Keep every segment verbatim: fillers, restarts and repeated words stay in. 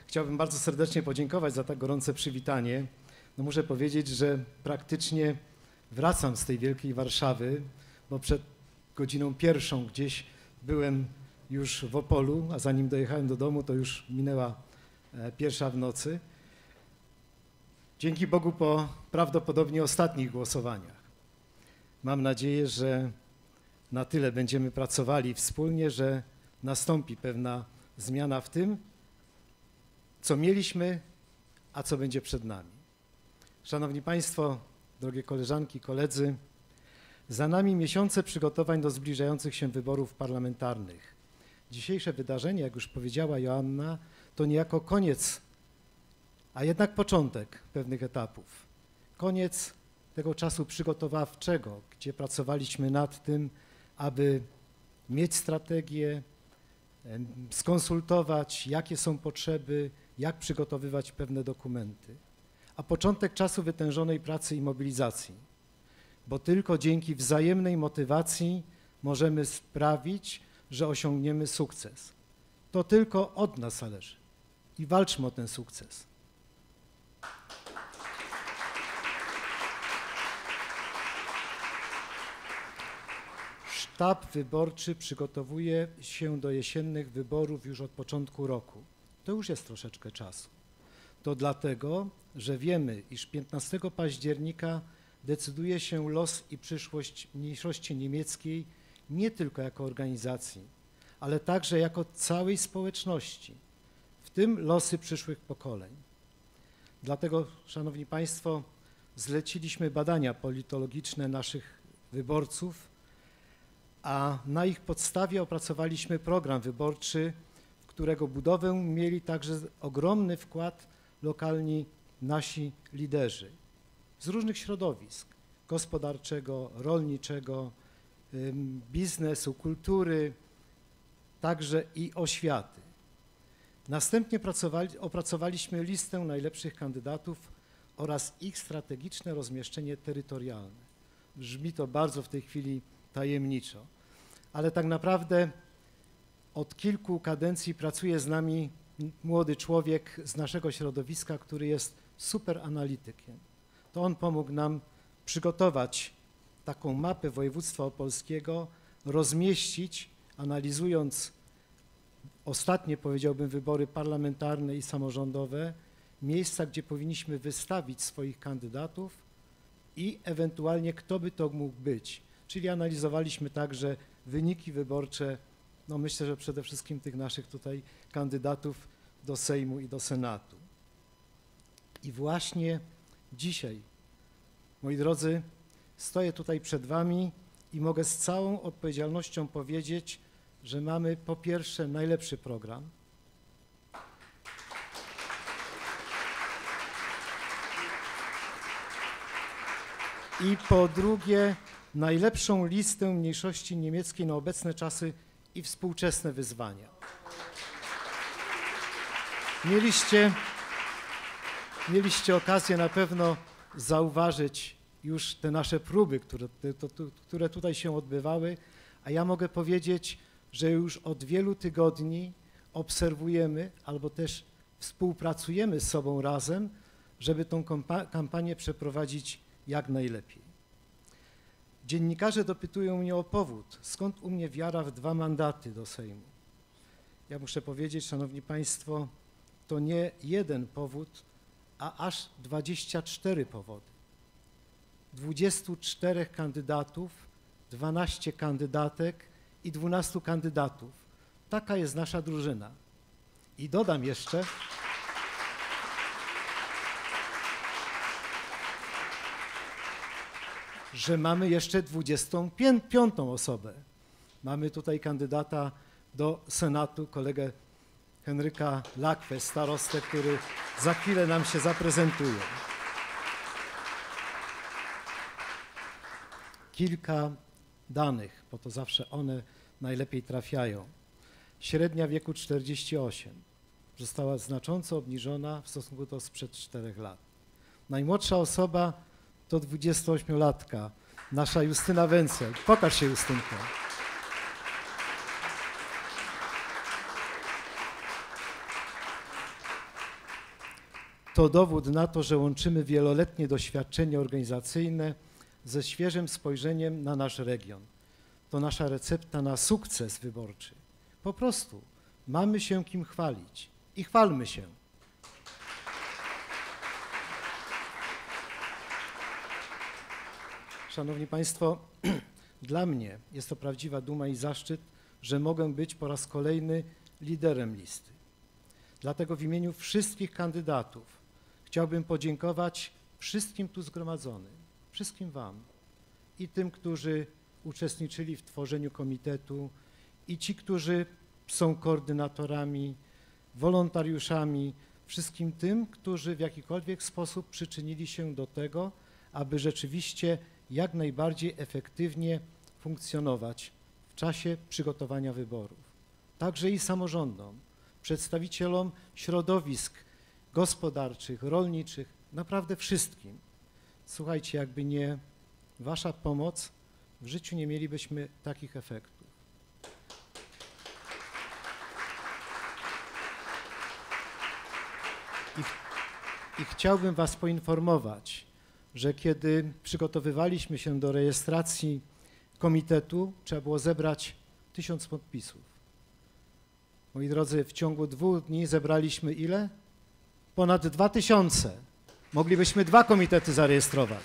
Chciałbym bardzo serdecznie podziękować za tak gorące przywitanie. No muszę powiedzieć, że praktycznie wracam z tej wielkiej Warszawy, bo przed godziną pierwszą gdzieś byłem już w Opolu, a zanim dojechałem do domu, to już minęła pierwsza w nocy. Dzięki Bogu po prawdopodobnie ostatnich głosowaniach. Mam nadzieję, że na tyle będziemy pracowali wspólnie, że nastąpi pewna zmiana w tym, co mieliśmy, a co będzie przed nami. Szanowni Państwo, drogie koleżanki, koledzy, za nami miesiące przygotowań do zbliżających się wyborów parlamentarnych. Dzisiejsze wydarzenie, jak już powiedziała Joanna, to niejako koniec, a jednak początek pewnych etapów. Koniec tego czasu przygotowawczego, gdzie pracowaliśmy nad tym, aby mieć strategię, skonsultować, jakie są potrzeby, jak przygotowywać pewne dokumenty. A początek czasu wytężonej pracy i mobilizacji, bo tylko dzięki wzajemnej motywacji możemy sprawić, że osiągniemy sukces. To tylko od nas zależy i walczmy o ten sukces. Sztab wyborczy przygotowuje się do jesiennych wyborów już od początku roku. To już jest troszeczkę czasu. To dlatego, że wiemy, iż piętnastego października decyduje się los i przyszłość mniejszości niemieckiej nie tylko jako organizacji, ale także jako całej społeczności, w tym losy przyszłych pokoleń. Dlatego, Szanowni Państwo, zleciliśmy badania politologiczne naszych wyborców, a na ich podstawie opracowaliśmy program wyborczy, w którego budowę mieli także ogromny wkład lokalni nasi liderzy z różnych środowisk gospodarczego, rolniczego, biznesu, kultury, także i oświaty. Następnie pracowali, opracowaliśmy listę najlepszych kandydatów oraz ich strategiczne rozmieszczenie terytorialne. Brzmi to bardzo w tej chwili tajemniczo, ale tak naprawdę od kilku kadencji pracuje z nami młody człowiek z naszego środowiska, który jest super analitykiem. To on pomógł nam przygotować taką mapę województwa opolskiego, rozmieścić, analizując ostatnie, powiedziałbym, wybory parlamentarne i samorządowe, miejsca, gdzie powinniśmy wystawić swoich kandydatów i ewentualnie kto by to mógł być. Czyli analizowaliśmy także wyniki wyborcze, no myślę, że przede wszystkim tych naszych tutaj kandydatów do Sejmu i do Senatu. I właśnie dzisiaj, moi drodzy, stoję tutaj przed Wami i mogę z całą odpowiedzialnością powiedzieć, że mamy po pierwsze najlepszy program. I po drugie najlepszą listę mniejszości niemieckiej na obecne czasy i współczesne wyzwania. Mieliście, mieliście okazję na pewno zauważyć już te nasze próby, które, to, to, które tutaj się odbywały, a ja mogę powiedzieć, że już od wielu tygodni obserwujemy albo też współpracujemy z sobą razem, żeby tą kampanię przeprowadzić jak najlepiej. Dziennikarze dopytują mnie o powód, skąd u mnie wiara w dwa mandaty do Sejmu. Ja muszę powiedzieć, Szanowni Państwo, to nie jeden powód, a aż dwadzieścia cztery powody. dwudziestu czterech kandydatów, dwunastu kandydatek i dwunastu kandydatów. Taka jest nasza drużyna. I dodam jeszcze, że mamy jeszcze dwudziestą piątą osobę. Mamy tutaj kandydata do Senatu, kolegę Henryka Lakwę, starostę, który za chwilę nam się zaprezentuje. Kilka danych, bo to zawsze one najlepiej trafiają. Średnia wieku czterdzieści osiem. Została znacząco obniżona w stosunku do sprzed czterech lat. Najmłodsza osoba to dwudziestoośmiolatka, nasza Justyna Wencel. Pokaż się, Justynko. to dowód na to, że łączymy wieloletnie doświadczenie organizacyjne ze świeżym spojrzeniem na nasz region. To nasza recepta na sukces wyborczy. Po prostu mamy się kim chwalić i chwalmy się. Szanowni Państwo, dla mnie jest to prawdziwa duma i zaszczyt, że mogę być po raz kolejny liderem listy. Dlatego w imieniu wszystkich kandydatów chciałbym podziękować wszystkim tu zgromadzonym, wszystkim Wam i tym, którzy uczestniczyli w tworzeniu komitetu, i ci, którzy są koordynatorami, wolontariuszami, wszystkim tym, którzy w jakikolwiek sposób przyczynili się do tego, aby rzeczywiście jak najbardziej efektywnie funkcjonować w czasie przygotowania wyborów. Także i samorządom, przedstawicielom środowisk gospodarczych, rolniczych, naprawdę wszystkim. Słuchajcie, jakby nie Wasza pomoc, w życiu nie mielibyśmy takich efektów. I, I chciałbym Was poinformować, że kiedy przygotowywaliśmy się do rejestracji komitetu, trzeba było zebrać tysiąc podpisów. Moi drodzy, w ciągu dwóch dni zebraliśmy ile? Ponad dwa tysiące. Moglibyśmy dwa komitety zarejestrować.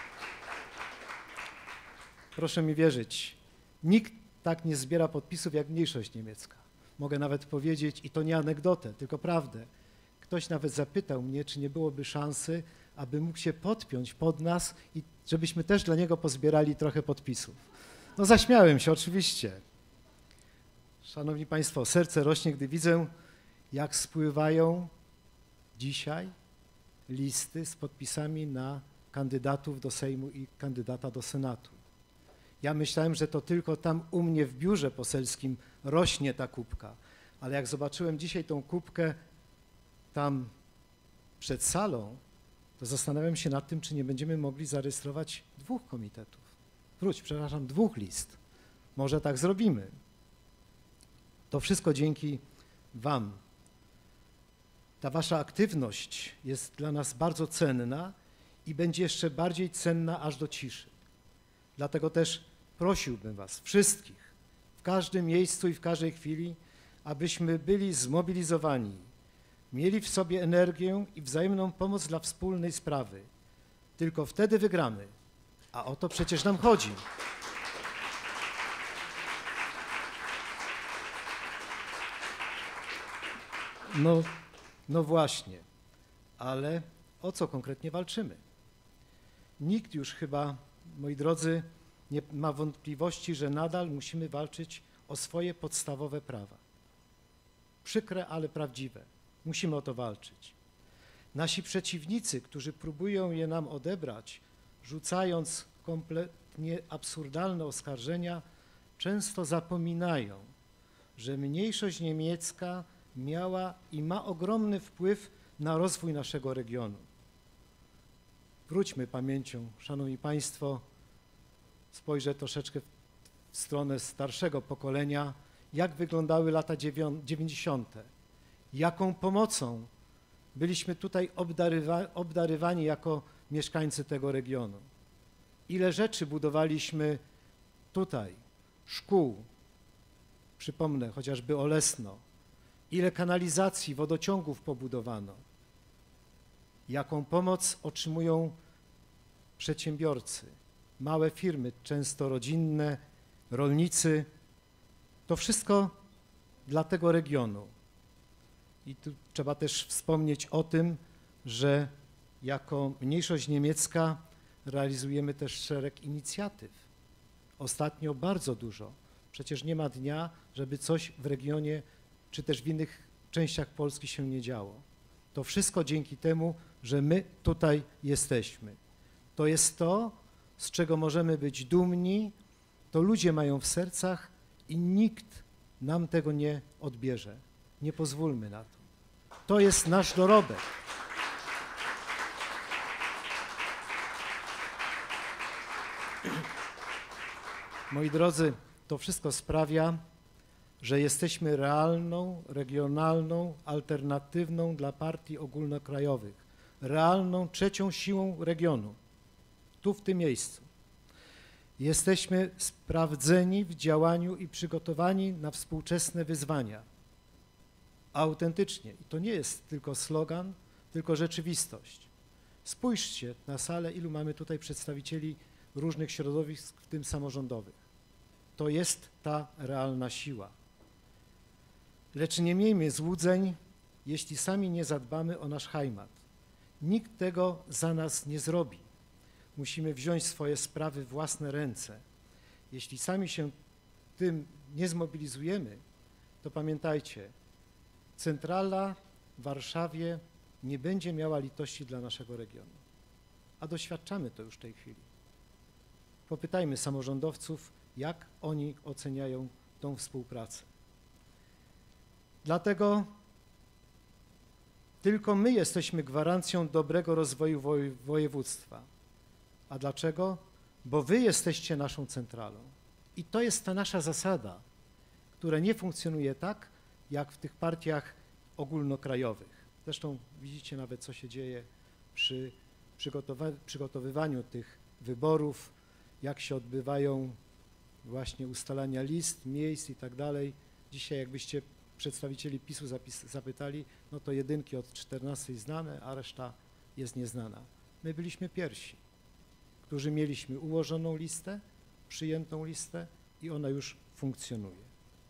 Proszę mi wierzyć, nikt tak nie zbiera podpisów jak mniejszość niemiecka. Mogę nawet powiedzieć, i to nie anegdotę, tylko prawdę. Ktoś nawet zapytał mnie, czy nie byłoby szansy, aby mógł się podpiąć pod nas i żebyśmy też dla niego pozbierali trochę podpisów. No zaśmiałem się oczywiście. Szanowni Państwo, serce rośnie, gdy widzę, jak spływają dzisiaj listy z podpisami na kandydatów do Sejmu i kandydata do Senatu. Ja myślałem, że to tylko tam u mnie w biurze poselskim rośnie ta kubka, ale jak zobaczyłem dzisiaj tą kubkę tam przed salą, to zastanawiam się nad tym, czy nie będziemy mogli zarejestrować dwóch komitetów. Wróć, przepraszam, dwóch list. Może tak zrobimy. To wszystko dzięki Wam. Ta Wasza aktywność jest dla nas bardzo cenna i będzie jeszcze bardziej cenna aż do ciszy. Dlatego też prosiłbym Was wszystkich w każdym miejscu i w każdej chwili, abyśmy byli zmobilizowani, mieli w sobie energię i wzajemną pomoc dla wspólnej sprawy. Tylko wtedy wygramy, a o to przecież nam chodzi. No, no właśnie, ale o co konkretnie walczymy? Nikt już chyba, moi drodzy, nie ma wątpliwości, że nadal musimy walczyć o swoje podstawowe prawa. Przykre, ale prawdziwe. Musimy o to walczyć. Nasi przeciwnicy, którzy próbują je nam odebrać, rzucając kompletnie absurdalne oskarżenia, często zapominają, że mniejszość niemiecka miała i ma ogromny wpływ na rozwój naszego regionu. Wróćmy pamięcią, Szanowni Państwo, spojrzę troszeczkę w stronę starszego pokolenia, jak wyglądały lata dziewięćdziesiąte. Jaką pomocą byliśmy tutaj obdarywa, obdarywani jako mieszkańcy tego regionu. Ile rzeczy budowaliśmy tutaj, szkół, przypomnę chociażby Olesno, ile kanalizacji, wodociągów pobudowano, jaką pomoc otrzymują przedsiębiorcy, małe firmy, często rodzinne, rolnicy. To wszystko dla tego regionu. I tu trzeba też wspomnieć o tym, że jako mniejszość niemiecka realizujemy też szereg inicjatyw. Ostatnio bardzo dużo. Przecież nie ma dnia, żeby coś w regionie czy też w innych częściach Polski się nie działo. To wszystko dzięki temu, że my tutaj jesteśmy. To jest to, z czego możemy być dumni, to ludzie mają w sercach i nikt nam tego nie odbierze. Nie pozwólmy na to. To jest nasz dorobek. Moi drodzy, to wszystko sprawia, że jesteśmy realną, regionalną, alternatywną dla partii ogólnokrajowych, realną trzecią siłą regionu, tu w tym miejscu. Jesteśmy sprawdzeni w działaniu i przygotowani na współczesne wyzwania. Autentycznie. I to nie jest tylko slogan, tylko rzeczywistość. Spójrzcie na salę, ilu mamy tutaj przedstawicieli różnych środowisk, w tym samorządowych. To jest ta realna siła. Lecz nie miejmy złudzeń, jeśli sami nie zadbamy o nasz heimat. Nikt tego za nas nie zrobi. Musimy wziąć swoje sprawy w własne ręce. Jeśli sami się tym nie zmobilizujemy, to pamiętajcie, centrala w Warszawie nie będzie miała litości dla naszego regionu. A doświadczamy to już w tej chwili. Popytajmy samorządowców, jak oni oceniają tą współpracę. Dlatego tylko my jesteśmy gwarancją dobrego rozwoju województwa. A dlaczego? Bo wy jesteście naszą centralą. I to jest ta nasza zasada, która nie funkcjonuje tak, jak w tych partiach ogólnokrajowych. Zresztą widzicie nawet, co się dzieje przy przygotowa- przygotowywaniu tych wyborów, jak się odbywają właśnie ustalania list, miejsc i tak dalej. Dzisiaj jakbyście przedstawicieli PiSu zapis- zapytali, no to jedynki od czternastej znane, a reszta jest nieznana. My byliśmy pierwsi, którzy mieliśmy ułożoną listę, przyjętą listę i ona już funkcjonuje.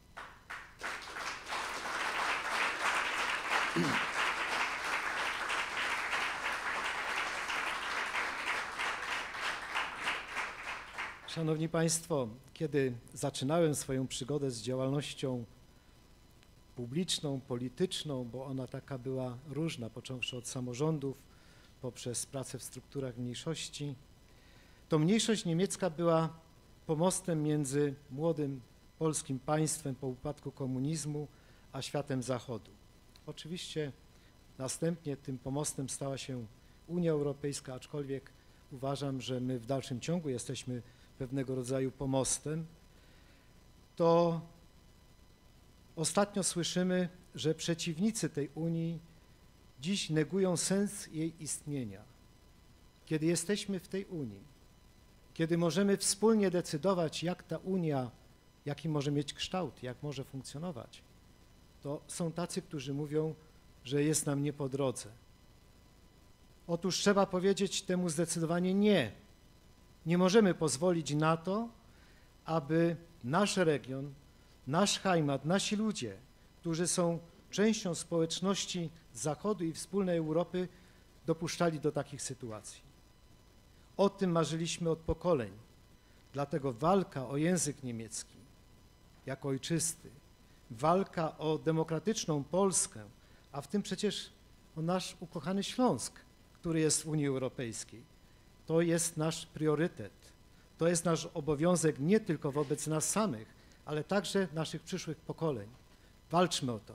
Szanowni Państwo, kiedy zaczynałem swoją przygodę z działalnością publiczną, polityczną, bo ona taka była różna, począwszy od samorządów, poprzez pracę w strukturach mniejszości, to mniejszość niemiecka była pomostem między młodym polskim państwem po upadku komunizmu, a światem Zachodu. Oczywiście następnie tym pomostem stała się Unia Europejska, aczkolwiek uważam, że my w dalszym ciągu jesteśmy pewnego rodzaju pomostem. To ostatnio słyszymy, że przeciwnicy tej Unii dziś negują sens jej istnienia. Kiedy jesteśmy w tej Unii, kiedy możemy wspólnie decydować, jak ta Unia, jaki może mieć kształt, jak może funkcjonować, to są tacy, którzy mówią, że jest nam nie po drodze. Otóż trzeba powiedzieć temu zdecydowanie nie. Nie możemy pozwolić na to, aby nasz region, nasz heimat, nasi ludzie, którzy są częścią społeczności Zachodu i wspólnej Europy, dopuszczali do takich sytuacji. O tym marzyliśmy od pokoleń. Dlatego walka o język niemiecki jako ojczysty, walka o demokratyczną Polskę, a w tym przecież o nasz ukochany Śląsk, który jest w Unii Europejskiej, to jest nasz priorytet. To jest nasz obowiązek nie tylko wobec nas samych, ale także naszych przyszłych pokoleń. Walczmy o to.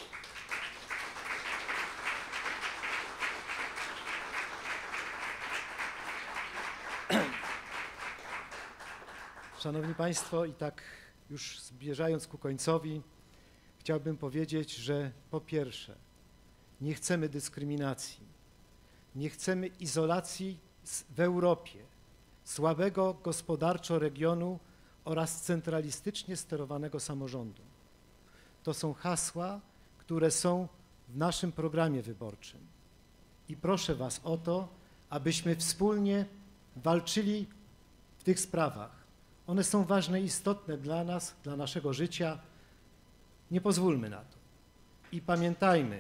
Szanowni Państwo, i tak już zbliżając ku końcowi, chciałbym powiedzieć, że po pierwsze, nie chcemy dyskryminacji, nie chcemy izolacji w Europie, słabego gospodarczo regionu oraz centralistycznie sterowanego samorządu. To są hasła, które są w naszym programie wyborczym. I proszę Was o to, abyśmy wspólnie walczyli w tych sprawach. One są ważne i istotne dla nas, dla naszego życia. Nie pozwólmy na to. I pamiętajmy,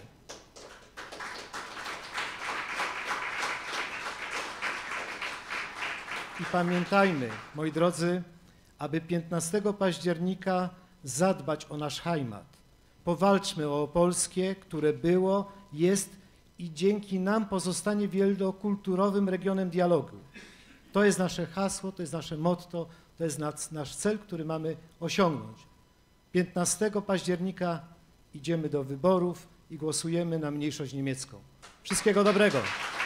i pamiętajmy, moi drodzy, aby piętnastego października zadbać o nasz heimat. Powalczmy o Opolskie, które było, jest i dzięki nam pozostanie wielokulturowym regionem dialogu. To jest nasze hasło, to jest nasze motto, to jest nasz cel, który mamy osiągnąć. piętnastego października idziemy do wyborów i głosujemy na mniejszość niemiecką. Wszystkiego dobrego.